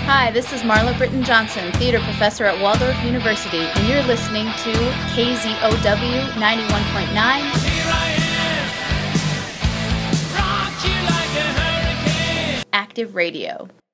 Hi, this is Marla Britton Johnson, theater professor at Waldorf University, and you're listening to KZOW 91.9 Active Radio.